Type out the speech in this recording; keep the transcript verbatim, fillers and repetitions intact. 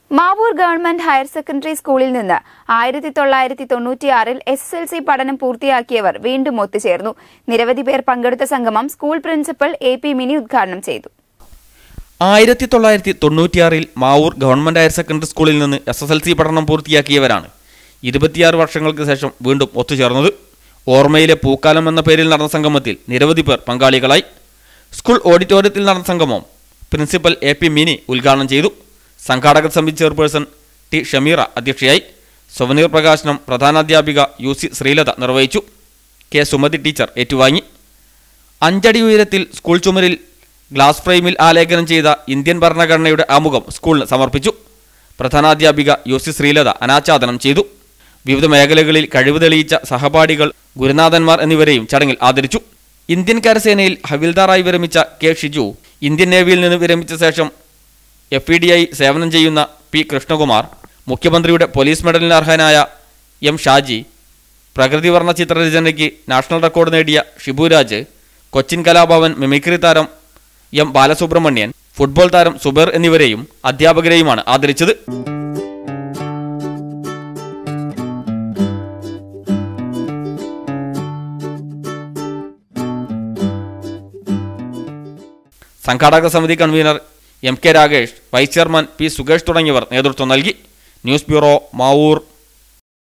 Mavoor ഗവ.ഹയർ secondary സ്കൂളിൽ നിന്ന് ആയിരത്തി തൊള്ളായിരത്തി തൊണ്ണൂറ്റിയാറിൽ എസ് എസ് എൽ സി പഠനം പൂർത്തിയാക്കിയവർ വീണ്ടും ഒത്തുചേർന്നു. നിരവധി പേർ പങ്കെടുത്ത സംഗമം school principal A P Mini ഉദ്ഘാടനം ചെയ്തു. ആയിരത്തി തൊള്ളായിരത്തി തൊണ്ണൂറ്റിയാറിൽ മാവൂർ ഗവ.ഹയർ സെക്കൻഡറി സ്കൂളിൽ നിന്ന് എസ് എസ് എൽ സി പഠനം പൂർത്തിയാക്കിയവരാണ് ഇരുപത്തിയാറ് വർഷങ്ങൾക്ക് ശേഷം വീണ്ടും ഒത്തുചേർന്നത്. ഓർമ്മയിലെ പൂക്കാലം എന്ന പേരിൽ നടന്ന സംഗമത്തിൽ നിരവധി പേർ പങ്കാളികളായി. സ്കൂൾ ഓഡിറ്റോറിയത്തിൽ നടന്ന സംഗമം പ്രിൻസിപ്പൽ എ പി മിനി ഉദ്ഘാടനം ചെയ്തു. സംഘാടക സമിതി ചെയർപേഴ്സൺ ടി ഷമീറ അധ്യക്ഷയായി. സൊവനീർ പ്രകാശനം പ്രധാനാധ്യാപിക യു സി ശ്രീലത നിർവഹിച്ചു. കെ സുമതി ടീച്ചർ ഏറ്റുവാങ്ങി. അഞ്ചടി ഉയരത്തിൽ സ്കൂൾ ചുമരിൽ ഗ്ലാസ് ഫ്രെയിമിൽ ആലേഖനം ചെയ്ത ഇന്ത്യൻ ഭരണഘടനയുടെ ആമുഖം സ്കൂളിന് സമർപ്പിച്ചു. പ്രധാനാധ്യാപിക യു സി ശ്രീലത അനാച്ഛാദനം ചെയ്തു. വിവിധ മേഖലകളിൽ കഴിവ് തെളിയിച്ച സഹപാഠികൾ, ഗുരുനാഥന്മാർ എന്നിവരെയും ചടങ്ങിൽ ആദരിച്ചു. ഇന്ത്യൻ കരസേനയിൽ ഹവിൽദാറായി വിരമിച്ച കെ ഷിജു, ഇന്ത്യൻ നേവിയിൽ നിന്ന് വിരമിച്ച ശേഷം എഫ് ഇ ഡി ആയി സേവനം ചെയ്യുന്ന പി കൃഷ്ണകുമാർ, മുഖ്യമന്ത്രിയുടെ പോലീസ് മെഡലിന് അർഹനായ എം ഷാജി, പ്രകൃതിവർണ്ണ ചിത്രരചനയ്ക്ക് നാഷണൽ റെക്കോർഡ് നേടിയ ഷിബുരാജ്, കൊച്ചിൻ കലാഭവൻ മിമിക്രി താരം എം ബാലസുബ്രഹ്മണ്യൻ, ഫുട്ബോൾ താരം സുബേർ എന്നിവരെയും അധ്യാപകരെയുമാണ് ആദരിച്ചത്. സംഘാടക സമിതി convenor M K Rakesh, vice chairman P Sukesh തുടങ്ങിയവർ നേതൃത്വം നൽകി. News bureau, Mavoor.